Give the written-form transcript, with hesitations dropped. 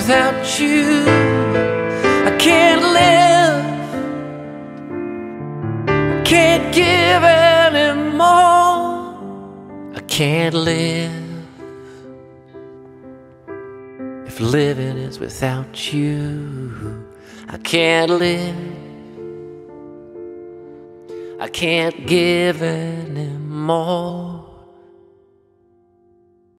without you. I can't live, I can't give anymore. I can't live if living is without you. I can't live, I can't give anymore.